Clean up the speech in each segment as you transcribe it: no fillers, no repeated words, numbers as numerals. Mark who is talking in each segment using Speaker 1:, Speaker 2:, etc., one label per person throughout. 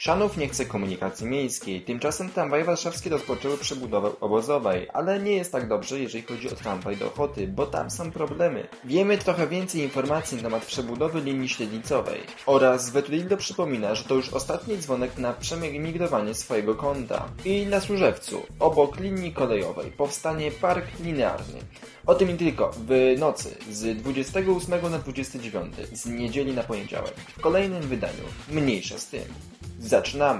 Speaker 1: Chrzanów nie chce komunikacji miejskiej, tymczasem tramwaje warszawskie rozpoczęły przebudowę obozowej, ale nie jest tak dobrze, jeżeli chodzi o tramwaj do Ochoty, bo tam są problemy. Wiemy trochę więcej informacji na temat przebudowy linii średnicowej oraz Wetudildo przypomina, że to już ostatni dzwonek na przemigrowanie swojego konta. I na Służewcu, obok linii kolejowej, powstanie park linearny. O tym nie tylko, w nocy z 28 na 29, z niedzieli na poniedziałek, w kolejnym wydaniu, mniejsza z tym. Zaczynamy!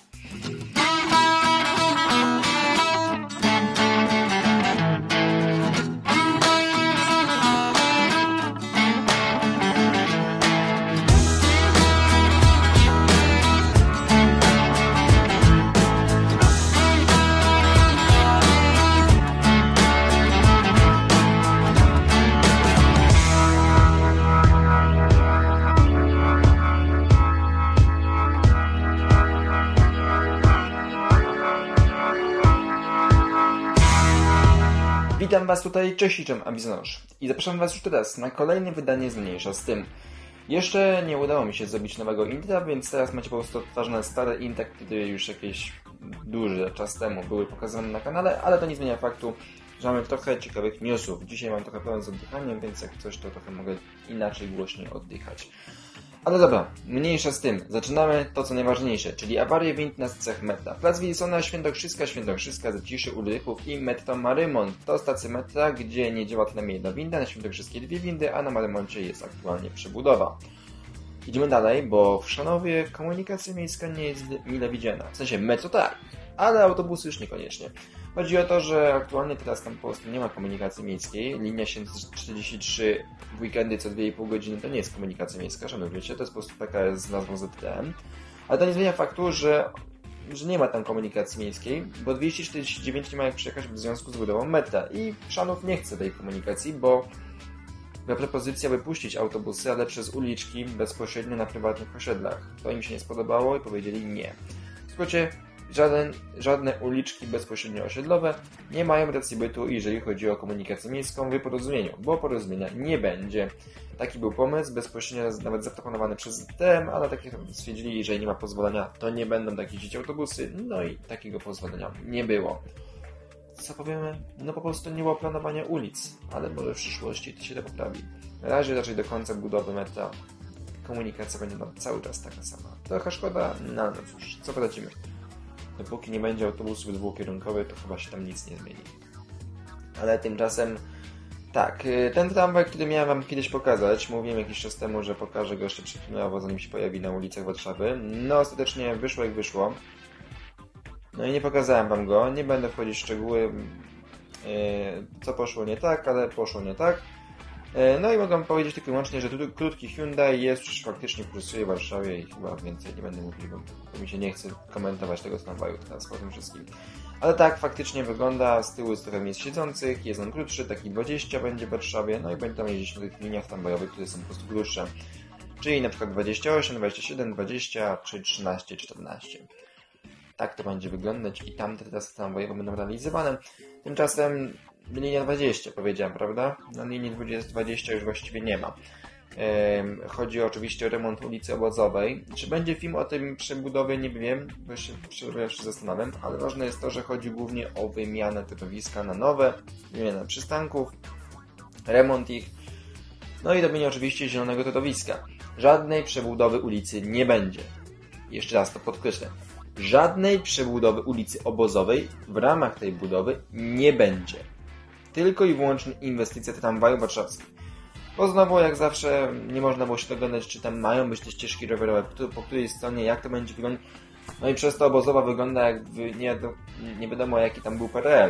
Speaker 1: Witam Was tutaj, cześć, Abizonosz. I zapraszam Was już teraz na kolejne wydanie z mniejsza z tym. Jeszcze nie udało mi się zrobić nowego intra, więc teraz macie po prostu odtwarzane stare intra, które już jakieś duży czas temu były pokazywane na kanale, ale to nie zmienia faktu, że mamy trochę ciekawych newsów. Dzisiaj mam trochę problem z oddychaniem, więc jak coś, to trochę mogę inaczej, głośniej oddychać. Ale dobra, mniejsza z tym. Zaczynamy to, co najważniejsze, czyli awarię wind na stacjach metra. Plac Wilsona, Świętokrzyska, Zaciszy, Ulrychów i metro Marymont. To stacje metra, gdzie nie działa przynajmniej jedna winda, na Świętokrzyskie dwie windy, a na Marymoncie jest aktualnie przebudowa. Idziemy dalej, bo w Chrzanowie komunikacja miejska nie jest mile widziana. W sensie metro tak, ale autobusy już niekoniecznie. Chodzi o to, że aktualnie teraz tam po prostu nie ma komunikacji miejskiej. Linia 743 w weekendy co 2,5 godziny to nie jest komunikacja miejska, szanowni wiecie, to jest po prostu taka z nazwą ZTM. Ale to nie zmienia faktu, że nie ma tam komunikacji miejskiej, bo 249 nie ma jak przyjechać w związku z budową metra. I Chrzanów nie chce tej komunikacji, bo była propozycja wypuścić autobusy, ale przez uliczki bezpośrednio na prywatnych osiedlach. To im się nie spodobało i powiedzieli nie. W skrócie, żadne uliczki bezpośrednio osiedlowe nie mają racji bytu, jeżeli chodzi o komunikację miejską w porozumieniu, bo porozumienia nie będzie. Taki był pomysł, bezpośrednio nawet zaproponowany przez ZTM, ale takie stwierdzili, że jeżeli nie ma pozwolenia, to nie będą tak jeździć autobusy, no i takiego pozwolenia nie było. Co powiemy? No po prostu nie było planowania ulic, ale może w przyszłości to się to poprawi. Na razie raczej do końca budowy metra komunikacja będzie cały czas taka sama. Trochę szkoda, no cóż, co poradzimy. Dopóki nie będzie autobusów dwukierunkowych, to chyba się tam nic nie zmieni. Ale tymczasem, tak, ten tramwaj, który miałem Wam kiedyś pokazać, mówiłem jakiś czas temu, że pokażę go jeszcze przechwilowo, zanim się pojawi na ulicach Warszawy. No ostatecznie wyszło jak wyszło. No i nie pokazałem Wam go, nie będę wchodzić w szczegóły, co poszło nie tak, ale poszło nie tak. No i mogę powiedzieć tylko i wyłącznie, że krótki Hyundai jest, już faktycznie kursuje w Warszawie i chyba więcej nie będę mówił, bo mi się nie chce komentować tego tramwaju teraz po tym wszystkim. Ale tak, faktycznie wygląda, z tyłu jest trochę miejsc siedzących, jest on krótszy, taki 20 będzie w Warszawie, no i będzie tam jeździć na tych liniach tramwajowych, które są po prostu krótsze. Czyli na przykład 28, 27, 20 czy 13, 14. Tak to będzie wyglądać i tamte teraz tramwajowe będą realizowane. Tymczasem linia 20 powiedziałem, prawda? Na linii 20 już właściwie nie ma. Chodzi oczywiście o remont ulicy Obozowej. Czy będzie film o tym przebudowie? Nie wiem, bo się zastanawiam, ale ważne jest to, że chodzi głównie o wymianę torowiska na nowe, wymianę przystanków, remont ich, no i robienie oczywiście zielonego torowiska. Żadnej przebudowy ulicy nie będzie. Jeszcze raz to podkreślę. Żadnej przebudowy ulicy Obozowej w ramach tej budowy nie będzie. Tylko i wyłącznie inwestycja tramwaju warszawskiej. Bo znowu, jak zawsze, nie można było się dogadać, czy tam mają być te ścieżki rowerowe, po której stronie, jak to będzie wyglądać. No i przez to Obozowa wygląda jak nie wiadomo jaki tam był PRL.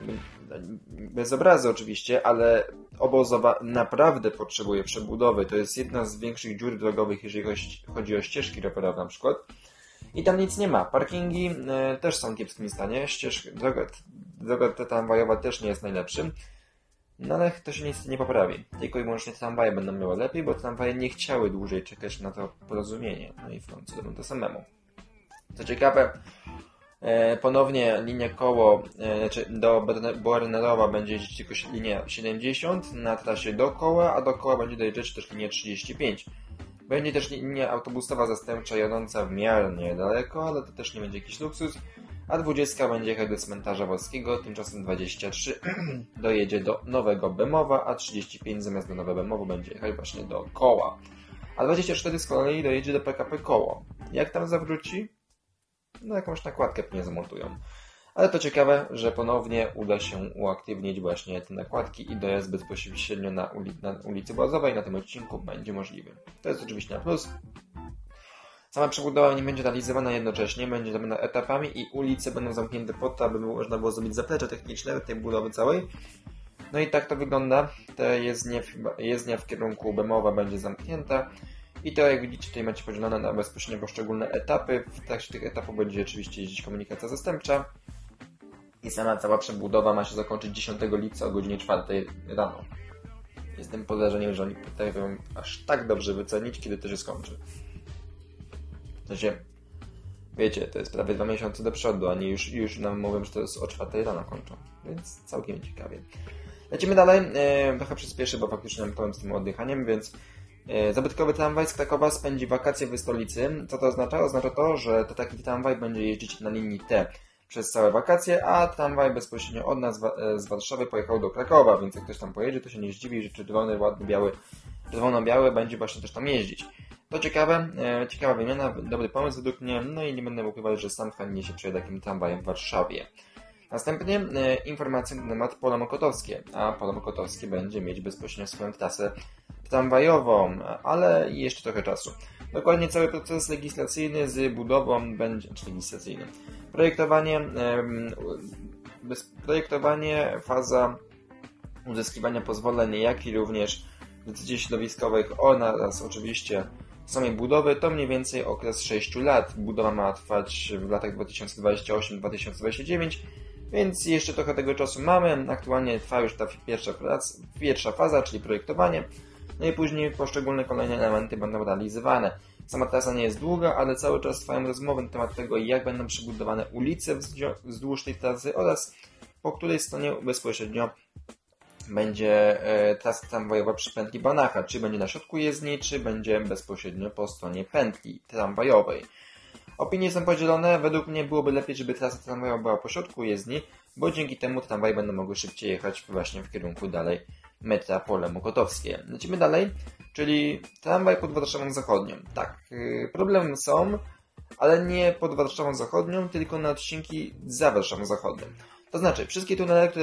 Speaker 1: Bez obrazy oczywiście, ale Obozowa naprawdę potrzebuje przebudowy. To jest jedna z większych dziur drogowych, jeżeli chodzi o ścieżki rowerowe na przykład. I tam nic nie ma. Parkingi też są w kiepskim stanie. Droga tramwajowa też nie jest najlepszym. No ale to się nic nie poprawi. Tylko i wyłącznie tramwaje będą miały lepiej, bo tramwaje nie chciały dłużej czekać na to porozumienie. No i w końcu robią to samemu. Co ciekawe, ponownie linia koło do Bornerowa będzie jeździć tylko linia 70 na trasie dookoła, a dookoła będzie dojeżdżać też linia 35. Będzie też linia autobusowa zastępcza jadąca w miarę niedaleko, ale to też nie będzie jakiś luksus. A 20 będzie jechać do cmentarza Wolskiego, tymczasem 23 dojedzie do Nowego Bemowa, a 35 zamiast do Nowego Bemowa będzie jechać właśnie do Koła. A 24 z kolei dojedzie do PKP Koło. Jak tam zawróci? No jakąś nakładkę pewnie zamontują. Ale to ciekawe, że ponownie uda się uaktywnić właśnie te nakładki i dojazd bezpośrednio na ulicy Bazowej na tym odcinku będzie możliwy. To jest oczywiście na plus. Sama przebudowa nie będzie realizowana jednocześnie, będzie robiona etapami i ulice będą zamknięte po to, aby można było zrobić zaplecze techniczne tej budowy całej. No i tak to wygląda. Ta jezdnia w kierunku Bemowa będzie zamknięta. I to, jak widzicie, tutaj macie podzielone na bezpośrednio poszczególne etapy. W trakcie tych etapów będzie oczywiście jeździć komunikacja zastępcza. I sama cała przebudowa ma się zakończyć 10 lipca o godzinie 4 rano. Jestem pod wrażeniem, że oni potrafią aż tak dobrze wycenić, kiedy to się skończy. W sensie, wiecie, to jest prawie 2 miesiące do przodu, a nie już nam mówią, że to jest o 4 rano kończą. Więc całkiem ciekawie. Lecimy dalej. Trochę przyspieszę, bo faktycznie mam problem z tym oddychaniem, więc zabytkowy tramwaj z Krakowa spędzi wakacje w stolicy. Co to oznacza? Oznacza to, że to taki tramwaj będzie jeździć na linii T przez całe wakacje, a tramwaj bezpośrednio od nas z Warszawy pojechał do Krakowa, więc jak ktoś tam pojedzie, to się nie zdziwi, że czerwony, ładny, biały, czerwono-biały będzie właśnie też tam jeździć. To ciekawe, ciekawa wymiana, dobry pomysł według mnie, no i nie będę ukrywać, że sam chętnie się przejedzie takim tramwajem w Warszawie. Następnie informacje na temat Pola Mokotowskie, a Pole Mokotowskie będzie mieć bezpośrednio swoją trasę tramwajową, ale jeszcze trochę czasu. Dokładnie cały proces legislacyjny z budową będzie, czy legislacyjny, projektowanie, faza uzyskiwania pozwoleń, jak i również decyzji środowiskowych oraz oczywiście samej budowy, to mniej więcej okres 6 lat. Budowa ma trwać w latach 2028-2029, więc jeszcze trochę tego czasu mamy. Aktualnie trwa już ta pierwsza faza, czyli projektowanie. No i później poszczególne kolejne elementy będą realizowane. Sama trasa nie jest długa, ale cały czas trwają rozmowy na temat tego, jak będą przebudowane ulice wzdłuż tej trasy oraz po której stronie bezpośrednio będzie trasa tramwajowa przy pętli Banacha. Czy będzie na środku jezdni, czy będzie bezpośrednio po stronie pętli tramwajowej. Opinie są podzielone. Według mnie byłoby lepiej, żeby trasa tramwajowa była po środku jezdni, bo dzięki temu tramwaje będą mogły szybciej jechać właśnie w kierunku dalej metra Pole Mokotowskie. Lecimy dalej, czyli tramwaj pod Warszawą Zachodnią. Tak, problemy są, ale nie pod Warszawą Zachodnią, tylko na odcinki za Warszawą Zachodnią. To znaczy, wszystkie tunele, które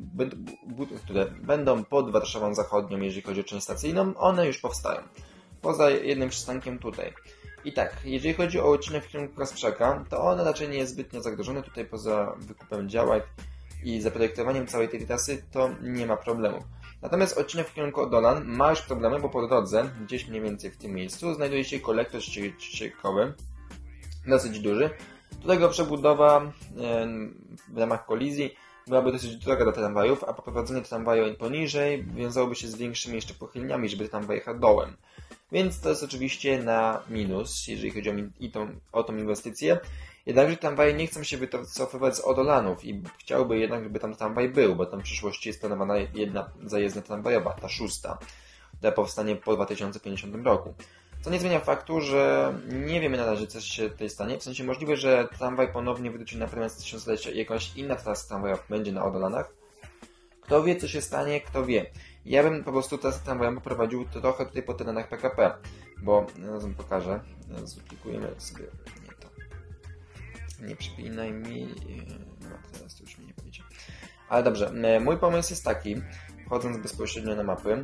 Speaker 1: będą pod Warszawą Zachodnią, jeżeli chodzi o część stacyjną, one już powstają. Poza jednym przystankiem tutaj. I tak, jeżeli chodzi o odcinek w kierunku Kasprzaka, to on raczej nie jest zbytnio zagrożony. Tutaj poza wykupem działek i zaprojektowaniem całej tej trasy, to nie ma problemu. Natomiast odcinek w kierunku Odolan ma już problemy, bo po drodze, gdzieś mniej więcej w tym miejscu, znajduje się kolektor ściekowy, dosyć duży, którego przebudowa w ramach kolizji byłaby dosyć droga do tramwajów, a poprowadzenie tramwaju poniżej wiązałoby się z większymi jeszcze pochylniami, żeby tramwaj jechał dołem. Więc to jest oczywiście na minus, jeżeli chodzi o tą inwestycję. Jednakże tramwaje nie chcą się wycofywać z Odolanów i chciałby jednak, żeby tam tramwaj był, bo tam w przyszłości jest planowana jedna zajezdnia tramwajowa, ta 6, która powstanie po 2050 roku. Co nie zmienia faktu, że nie wiemy na razie, co się tutaj stanie. W sensie możliwe, że tramwaj ponownie wróci na premię z tysiąclecia i jakaś inna trasa tramwajowa będzie na Odolanach. Kto wie, co się stanie, kto wie. Ja bym po prostu trasę tramwajową poprowadził trochę tutaj po terenach PKP, bo zaraz wam pokażę. Zuplikujemy sobie nie to. Nie przypinaj mi. No teraz to już mi nie powiedzie. Ale dobrze, mój pomysł jest taki, wchodząc bezpośrednio na mapy.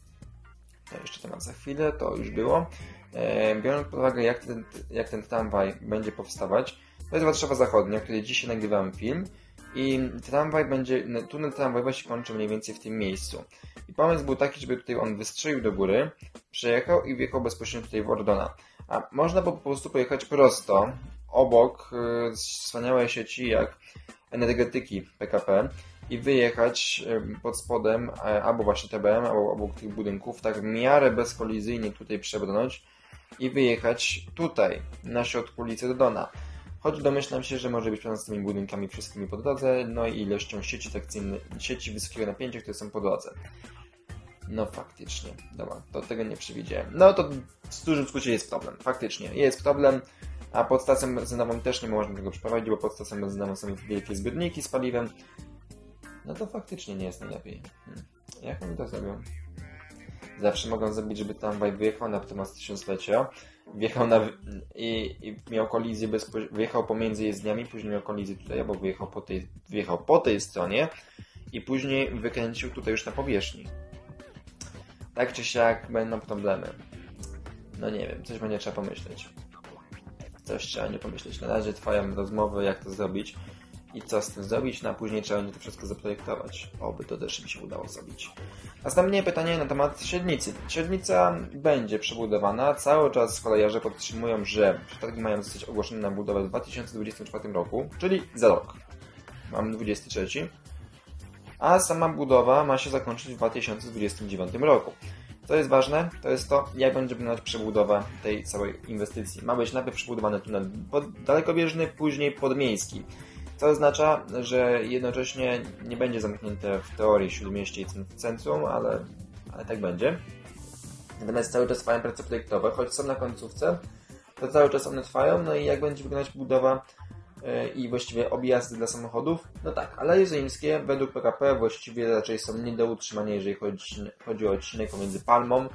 Speaker 1: To jeszcze temat za chwilę, to już było. Biorąc pod uwagę, jak ten tramwaj będzie powstawać, to jest Warszawa Zachodnia, której dzisiaj nagrywałem film i tunel tramwajowy się kończy mniej więcej w tym miejscu. I pomysł był taki, żeby tutaj on wystrzelił do góry, przejechał i wjechał bezpośrednio tutaj w Ordona. A można było po prostu pojechać prosto, obok wspaniałej sieci jak energetyki PKP, i wyjechać pod spodem albo właśnie TBM, albo obok tych budynków, tak w miarę bezkolizyjnie tutaj przebrnąć i wyjechać tutaj, na środku ulicy Dodona. Choć domyślam się, że może być problem z tymi budynkami wszystkimi po drodze, no i ilością sieci wysokiego napięcia, które są po drodze. No faktycznie, dobra, to tego nie przewidziałem. No to w dużym skrócie jest problem, faktycznie, jest problem, a pod stacją benzynową też nie można tego przeprowadzić, bo pod stacją benzynową są wielkie zbiorniki z paliwem. No to faktycznie nie jest najlepiej. Jak oni to zrobią? Zawsze mogą zrobić, żeby tramwaj wyjechał na temat tysiąclecia, wjechał i miał kolizję wyjechał pomiędzy jezdniami, później miał kolizję tutaj, albo wyjechał po tej stronie i później wykręcił tutaj już na powierzchni. Tak czy siak będą problemy. No nie wiem, coś będzie trzeba pomyśleć. Coś trzeba nie pomyśleć. Na razie trwają rozmowy, jak to zrobić i co z tym zrobić, no a później trzeba będzie to wszystko zaprojektować. Oby to też mi się udało zrobić. Następnie pytanie na temat średnicy. Średnica będzie przebudowana. Cały czas kolejarze podtrzymują, że przetargi mają zostać ogłoszone na budowę w 2024 roku, czyli za rok. Mamy 23. A sama budowa ma się zakończyć w 2029 roku. Co jest ważne, to jest to, jak będzie wyglądać przebudowa tej całej inwestycji. Ma być najpierw przebudowany tunel dalekobieżny, później podmiejski. Co oznacza, że jednocześnie nie będzie zamknięte w teorii Śródmieście i centrum, ale tak będzie. Natomiast cały czas trwają prace projektowe, choć są na końcówce, to cały czas one trwają, no i jak będzie wyglądać budowa i właściwie objazdy dla samochodów? No tak, Aleje Rzymskie według PKP właściwie raczej są nie do utrzymania, jeżeli chodzi o odcinek pomiędzy Palmą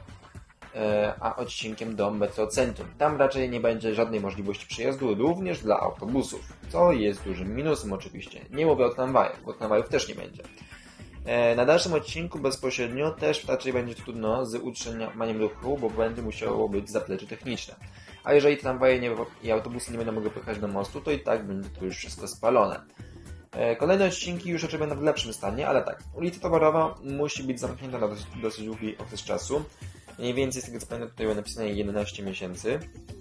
Speaker 1: a odcinkiem do metrocentrum. Tam raczej nie będzie żadnej możliwości przejazdu również dla autobusów, co jest dużym minusem oczywiście. Nie mówię o tramwajach, bo tramwajów też nie będzie. Na dalszym odcinku bezpośrednio też raczej będzie trudno z utrzymaniem ruchu, bo będzie musiało być zaplecze techniczne. A jeżeli tramwaje i autobusy nie będą mogły pojechać do mostu, to i tak będzie to już wszystko spalone. Kolejne odcinki już raczej będą w lepszym stanie, ale tak, ulica Towarowa musi być zamknięta na dosyć długi okres czasu. Mniej więcej z tego co pamiętam tutaj było napisane 11 miesięcy.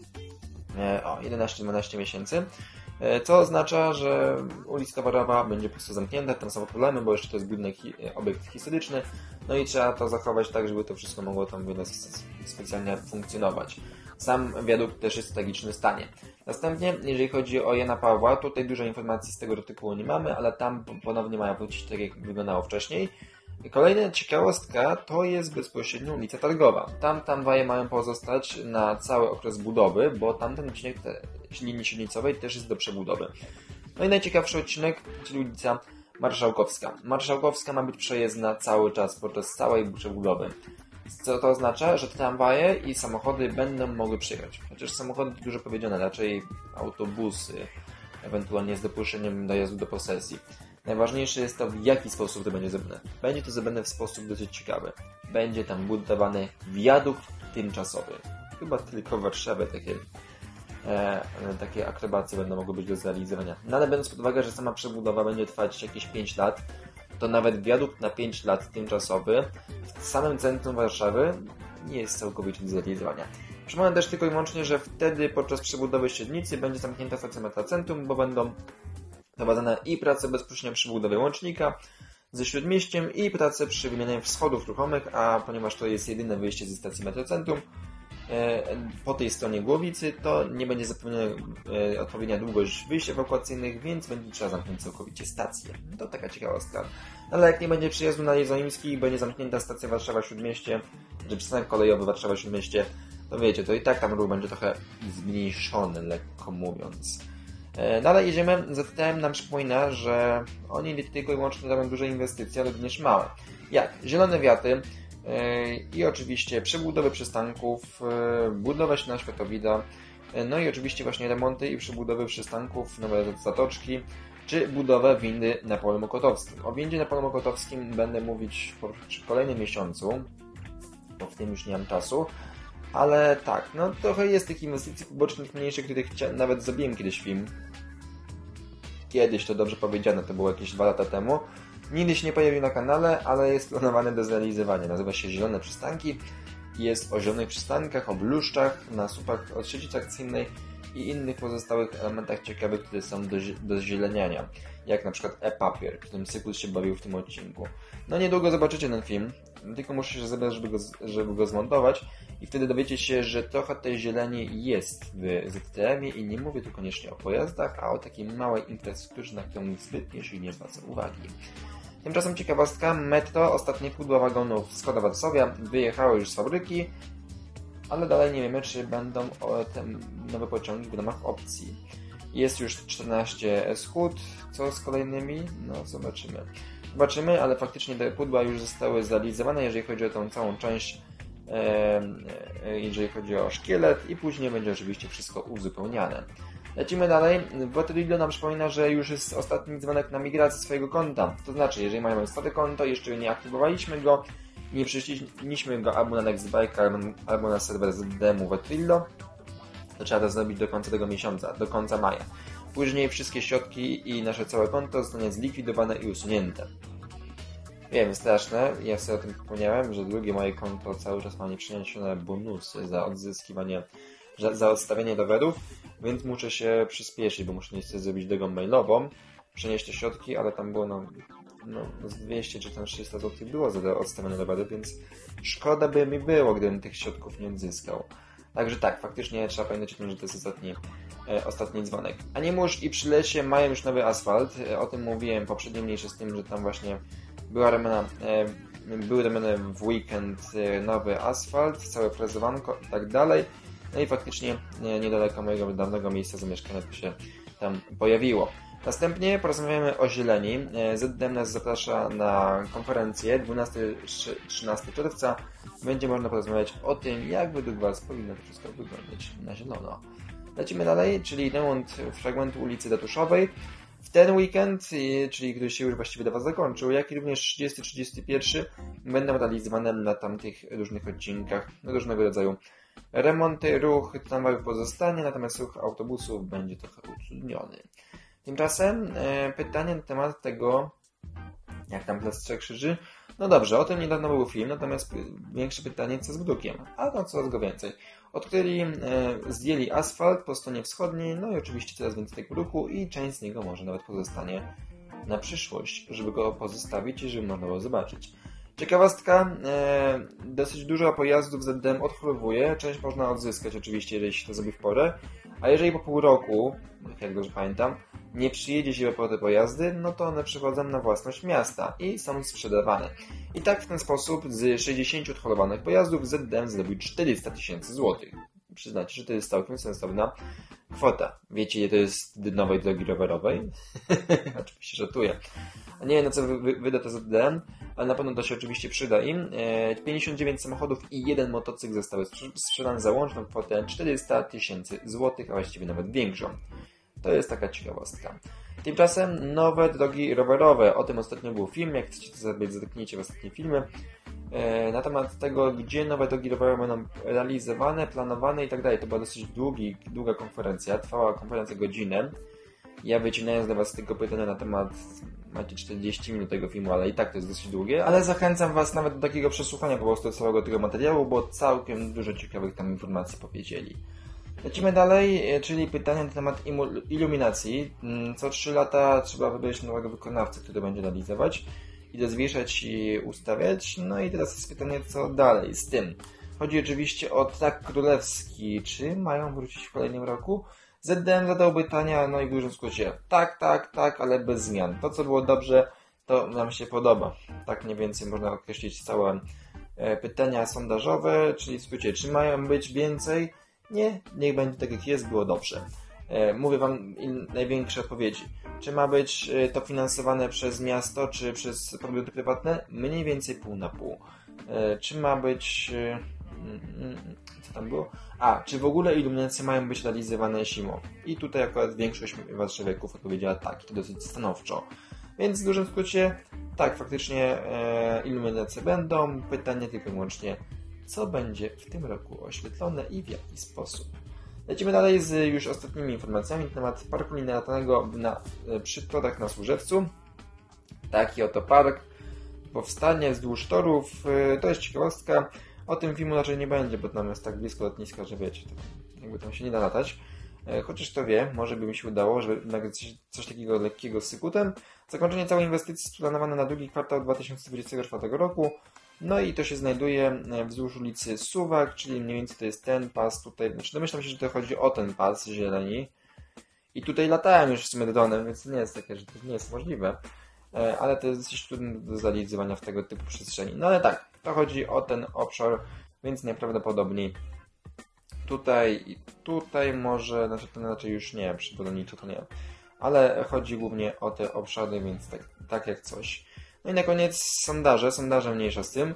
Speaker 1: 11-12 miesięcy. Co oznacza, że ulica Towarowa będzie po prostu zamknięta, tam są problemy, bo jeszcze to jest budynek, obiekt historyczny, no i trzeba to zachować tak, żeby to wszystko mogło tam specjalnie funkcjonować. Sam wiadukt też jest w tragicznym stanie. Następnie, jeżeli chodzi o Jana Pawła, tutaj dużo informacji z tego tytułu nie mamy, ale tam ponownie mają wrócić tak, jak wyglądało wcześniej. Kolejna ciekawostka to jest bezpośrednio ulica Targowa. Tam tramwaje mają pozostać na cały okres budowy, bo tamten odcinek linii średnicowej też jest do przebudowy. No i najciekawszy odcinek, czyli ulica Marszałkowska. Marszałkowska ma być przejezdna cały czas podczas całej przebudowy. Co to oznacza? Że tramwaje i samochody będą mogły przyjechać. Chociaż samochody to dużo powiedziane, raczej autobusy, ewentualnie z dopuszczeniem dojazdu do posesji. Najważniejsze jest to, w jaki sposób to będzie zrobione. Będzie to zrobione w sposób dosyć ciekawy. Będzie tam budowany wiadukt tymczasowy. Chyba tylko w Warszawie takie akrobacje będą mogły być do zrealizowania. No ale biorąc pod uwagę, że sama przebudowa będzie trwać jakieś 5 lat, to nawet wiadukt na 5 lat tymczasowy w samym centrum Warszawy nie jest całkowicie do zrealizowania. Przypomnę też tylko i wyłącznie, że wtedy podczas przebudowy średnicy będzie zamknięta stacja metrocentrum, bo będą prowadzone i prace bezpośrednio przy budowie łącznika ze Śródmieściem i prace przy wymianie schodów ruchomych, a ponieważ to jest jedyne wyjście ze stacji metrocentrum po tej stronie Głowicy, to nie będzie zapewniona odpowiednia długość wyjść ewakuacyjnych, więc będzie trzeba zamknąć całkowicie stację. To taka ciekawostka. Ale jak nie będzie przyjazdu na Jezoimski, będzie zamknięta stacja Warszawa-Śródmieście, czy przystanek kolejowy Warszawa-Śródmieście, to wiecie, to i tak tam ruch będzie trochę zmniejszony, lekko mówiąc. Dalej jedziemy. ZTM nam przypomina, że oni nie tylko i wyłącznie robią duże inwestycje, ale również małe. Jak? Zielone wiaty i oczywiście przebudowy przystanków, budowę na Światowida, no i oczywiście właśnie remonty i przebudowy przystanków, nowe zatoczki, czy budowę windy na Polu Mokotowskim. O windzie na Polu Mokotowskim będę mówić w kolejnym miesiącu, bo w tym już nie mam czasu. Ale tak, no trochę jest tych inwestycji pobocznych mniejszych, których nawet zrobiłem kiedyś film. Kiedyś, to dobrze powiedziane, to było jakieś 2 lata temu. Nigdy się nie pojawił na kanale, ale jest planowany do zrealizowania. Nazywa się Zielone Przystanki. Jest o zielonych przystankach, o bluszczach, na słupach od sieci trakcyjnej i innych pozostałych elementach ciekawych, które są do zieleniania. Jak na przykład e-papier, którym Cyklus się bawił w tym odcinku. No niedługo zobaczycie ten film, tylko muszę się zebrać, żeby go zmontować i wtedy dowiecie się, że trochę tej zieleni jest w ZTM-ie i nie mówię tu koniecznie o pojazdach, a o takiej małej infrastrukturze, na którą zbytnio się nie zwraca uwagi. Tymczasem ciekawostka, metro, ostatnie pudła wagonów Skoda Warszawia wyjechało już z fabryki, ale dalej nie wiemy, czy będą te nowe pociągi w ramach opcji. Jest już 14 schód, co z kolejnymi? No zobaczymy, ale faktycznie te pudła już zostały zrealizowane, jeżeli chodzi o tą całą część, jeżeli chodzi o szkielet i później będzie oczywiście wszystko uzupełniane. Lecimy dalej. Wotrillo nam przypomina, że już jest ostatni dzwonek na migrację swojego konta. To znaczy, jeżeli mamy stare konto, jeszcze nie aktywowaliśmy go, nie przeszliśmy go albo na Nextbike, albo na serwer ZDM-u Wotrillo, to trzeba to zrobić do końca tego miesiąca, do końca maja. Później wszystkie środki i nasze całe konto zostanie zlikwidowane i usunięte. Wiem, straszne. Ja sobie o tym przypomniałem, że drugie moje konto cały czas ma nieprzeniesione bonusy za odzyskiwanie, za odstawienie rowerów, więc muszę się przyspieszyć, bo muszę niestety zrobić drogą mailową, przenieść te środki, ale tam było z 200 czy tam 300 zł było za odstawienie roweru, więc szkoda by mi było, gdybym tych środków nie odzyskał. Także tak, faktycznie trzeba pamiętać o tym, że to jest ostatni dzwonek. A nie mórz i przy lesie mają już nowy asfalt. O tym mówiłem poprzednio, mniejsze z tym, że tam właśnie były robione w weekend nowy asfalt, całe frezowanko i tak dalej. No i faktycznie niedaleko mojego dawnego miejsca zamieszkania to się tam pojawiło. Następnie porozmawiamy o zieleni. ZDM nas zaprasza na konferencję 12-13 czerwca. Będzie można porozmawiać o tym, jak według Was powinno to wszystko wyglądać na zielono. Lecimy dalej, czyli remont fragmentu ulicy Ratuszowej. W ten weekend, czyli który się już właściwie dla Was zakończył, jak i również 30-31 będą realizowane na tamtych różnych odcinkach różnego rodzaju remonty. Ruch tramwajów pozostanie, natomiast ruch autobusów będzie trochę utrudniony. Tymczasem pytanie na temat tego, jak tam Plac Trzech Krzyży. No dobrze, o tym niedawno był film, natomiast większe pytanie, co z brukiem? A to coraz go więcej. Odkryli, zdjęli asfalt po stronie wschodniej, no i oczywiście coraz więcej tego ruchu i część z niego może nawet pozostanie na przyszłość, żeby go pozostawić i żeby można było zobaczyć. Ciekawostka, dosyć dużo pojazdów ZDM odholowuje, część można odzyskać oczywiście, jeżeli się to zrobi w porę, a jeżeli po pół roku, jak dobrze pamiętam, nie przyjedzie się po te pojazdy, no to one przychodzą na własność miasta i są sprzedawane. I tak w ten sposób z 60 odholowanych pojazdów ZDM zrobił 400 000 złotych. Przyznacie, że to jest całkiem sensowna kwota. Wiecie, ile to jest nowej drogi rowerowej? Oczywiście żartuję. Nie wiem, na co wyda to ZDM, ale na pewno to się oczywiście przyda im. 59 samochodów i 1 motocykl zostały sprzedane za łączną kwotę 400 000 złotych, a właściwie nawet większą. To jest taka ciekawostka. Tymczasem nowe drogi rowerowe. O tym ostatnio był film. Jak chcecie to sobie zerknijcie w ostatnie filmy. Na temat tego, gdzie nowe drogi rowerowe będą realizowane, planowane i tak dalej. To była dosyć długa konferencja. Trwała konferencja godzinę. Ja wycinając dla Was z tego pytania na temat, macie 40 minut tego filmu, ale i tak to jest dosyć długie. Ale zachęcam Was nawet do takiego przesłuchania po prostu całego tego materiału, bo całkiem dużo ciekawych tam informacji powiedzieli. Lecimy dalej, czyli pytanie na temat iluminacji. Co 3 lata trzeba wybrać nowego wykonawcę, który będzie realizować i to zwieszać i ustawiać. No i teraz jest pytanie, co dalej z tym. Chodzi oczywiście o Trak Królewski. Czy mają wrócić w kolejnym roku? ZDM zadał pytania, no i w dużym skrócie tak, ale bez zmian. To, co było dobrze, to nam się podoba. Tak mniej więcej można określić całe pytania sondażowe, czyli w skrócie, czy mają być więcej? Nie, niech będzie tak jak jest, było dobrze. Mówię Wam największe odpowiedzi. Czy ma być to finansowane przez miasto, czy przez podmioty prywatne? Mniej więcej pół na pół. Czy ma być... Co tam było? Czy w ogóle iluminacje mają być realizowane zimą? I tutaj akurat większość warszawiaków odpowiedziała tak, i to dosyć stanowczo. Więc w dużym skrócie, tak, faktycznie iluminacje będą. Pytanie tylko i wyłącznie, co będzie w tym roku oświetlone i w jaki sposób. Lecimy dalej z już ostatnimi informacjami na temat parku linearnego przy torach na Służewcu. Taki oto park powstanie wzdłuż torów. To jest ciekawostka. O tym filmu raczej nie będzie, bo tam jest tak blisko lotniska, że wiecie, jakby tam się nie da latać. Chociaż kto wie, może by mi się udało, żeby nagrać coś takiego lekkiego z sykutem. Zakończenie całej inwestycji jest planowane na drugi kwartał 2024 roku. No i to się znajduje wzdłuż ulicy Suwak, czyli mniej więcej to jest ten pas tutaj. Znaczy domyślam się, że to chodzi o ten pas zieleni. I tutaj latałem już w sumie dronem, więc nie jest takie, że to nie jest możliwe. ale to jest dosyć trudne do zrealizowania w tego typu przestrzeni. No ale tak, to chodzi o ten obszar, więc najprawdopodobniej tutaj może, znaczy to raczej już nie, przy budownictwie to nie, ale chodzi głównie o te obszary, więc tak jak coś. No i na koniec sondaże mniejsza z tym.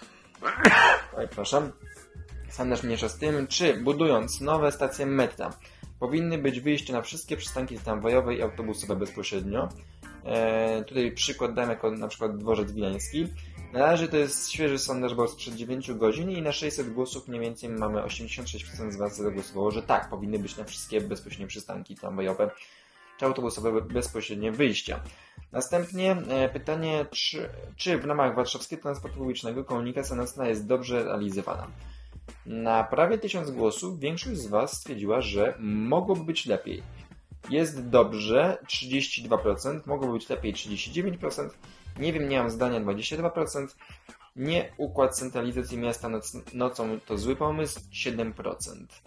Speaker 1: Oj, przepraszam. Sondaż mniejsza z tym, czy budując nowe stacje metra powinny być wyjścia na wszystkie przystanki tramwajowe i autobusowe bezpośrednio. Tutaj przykład dam jako na przykład Dworzec Wileński. Na razie to jest świeży sondaż, bo sprzed 9 godzin i na 600 głosów mniej więcej mamy 86% z Was zagłosowało, że tak, powinny być na wszystkie bezpośrednie przystanki tramwajowe czy autobusowe bezpośrednie wyjścia. Następnie pytanie, czy w ramach warszawskiego transportu publicznego komunikacja nocna jest dobrze realizowana? Na prawie 1000 głosów większość z Was stwierdziła, że mogłoby być lepiej. Jest dobrze 32%, mogłoby być lepiej 39%, nie wiem, nie mam zdania 22%, nie układ centralizacji miasta nocą to zły pomysł 7%.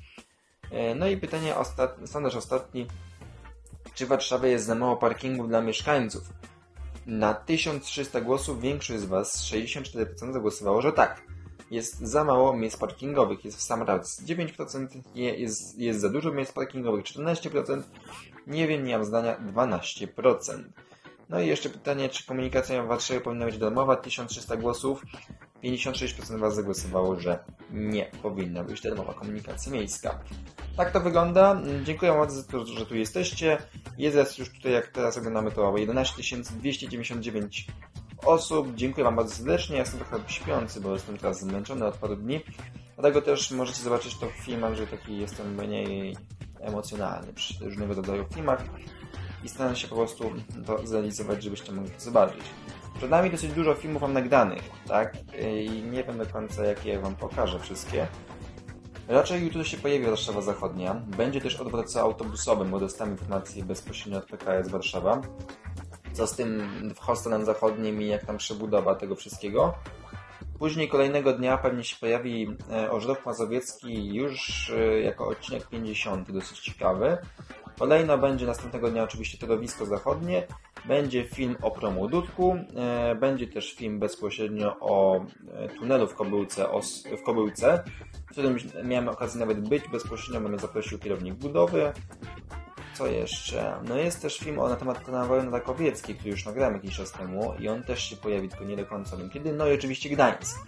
Speaker 1: No i pytanie sondaż ostatni, czy w Warszawie jest za mało parkingów dla mieszkańców? Na 1300 głosów większość z Was, 64% zagłosowało, że tak. Jest za mało miejsc parkingowych, jest w sam raz 9%, jest za dużo miejsc parkingowych 14%, nie wiem, nie mam zdania 12%. No i jeszcze pytanie, czy komunikacja w Warszawie powinna być darmowa? 1300 głosów, 56% Was zagłosowało, że nie powinna być darmowa komunikacja miejska. Tak to wygląda. Dziękuję bardzo za to, że tu jesteście. Jest już tutaj, jak teraz oglądamy, to 11 299 osób. Dziękuję Wam bardzo serdecznie. Ja jestem trochę śpiący, bo jestem teraz zmęczony od paru dni. Dlatego też możecie zobaczyć to w filmach, że taki jestem mniej emocjonalny przy różnego rodzaju filmach. I staram się po prostu to zrealizować, żebyście mogli to zobaczyć. Przed nami dosyć dużo filmów mam nagranych, tak? I nie wiem do końca, jakie Wam pokażę wszystkie. Raczej jutro się pojawi Warszawa Zachodnia. Będzie też odwrót autobusowym, bo dostałem informację bezpośrednio od PKS Warszawa. Co z tym w Hostelem Zachodnim i jak tam przebudowa tego wszystkiego. Później kolejnego dnia pewnie się pojawi Ożrów Mazowiecki już jako odcinek 50, dosyć ciekawy. Kolejno będzie następnego dnia oczywiście Torowisko Zachodnie, będzie film o Promodutku, będzie też film bezpośrednio o tunelu w Kobyłce, w którym miałem okazję nawet być bezpośrednio, bo mnie zaprosił kierownik budowy. Co jeszcze? No jest też film na temat tramwaju na Rakowieckiej, który już nagrałem jakiś czas temu i on też się pojawi, tylko nie do końca wiem kiedy. No i oczywiście Gdańsk.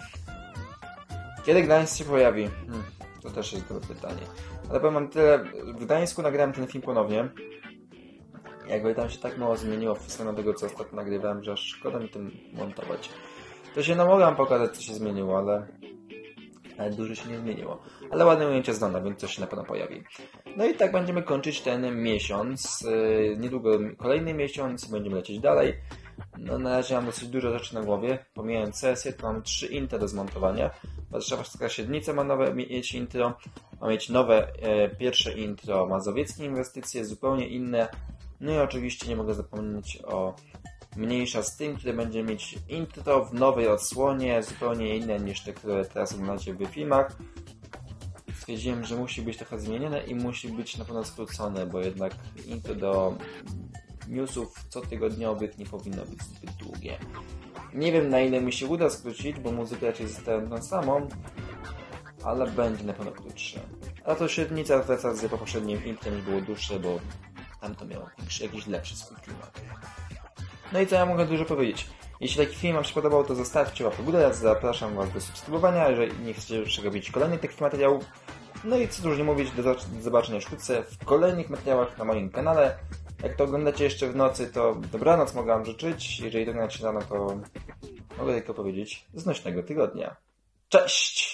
Speaker 1: Kiedy Gdańsk się pojawi? To też jest dobre pytanie. Ale powiem wam tyle, w Gdańsku nagrałem ten film ponownie. Jakby tam się tak mało zmieniło w stosunku do tego, co ostatnio nagrywałem, że aż szkoda mi tym montować. To się mogę wam pokazać, co się zmieniło, ale dużo się nie zmieniło. Ale ładne ujęcie z Londra, więc coś się na pewno pojawi. No i tak będziemy kończyć ten miesiąc. Niedługo kolejny miesiąc, będziemy lecieć dalej. No na razie mam dosyć dużo rzeczy na głowie. Pomijając sesję, to mam 3 intro do zmontowania. Warszawska Siedlnica ma mieć intro. Ma mieć nowe pierwsze intro mazowieckie inwestycje, zupełnie inne. No i oczywiście nie mogę zapomnieć o mniejsza z tym, które będzie mieć intro w nowej odsłonie, zupełnie inne niż te, które teraz oglądacie w filmach. Stwierdziłem, że musi być trochę zmienione i musi być na pewno skrócone, bo jednak intro do newsów cotygodniowych nie powinno być zbyt długie. Nie wiem, na ile mi się uda skrócić, bo muzyka raczej została tą samą, ale będzie na pewno krótsze. A to Średnica w po poprzednim intrem nie było dłuższe, bo tam to miało jakiś lepszy swój klimat. No i co ja mogę dużo powiedzieć? Jeśli taki film Wam się podobał, to zostawcie łapkę w górę, zapraszam Was do subskrybowania, jeżeli nie chcecie przegapić kolejnych takich materiałów. No i co tu już nie mówić, do zobaczenia wkrótce w kolejnych materiałach na moim kanale. Jak to oglądacie jeszcze w nocy, to dobranoc mogę Wam życzyć. Jeżeli to oglądacie rano, to mogę tylko powiedzieć znośnego tygodnia. Cześć!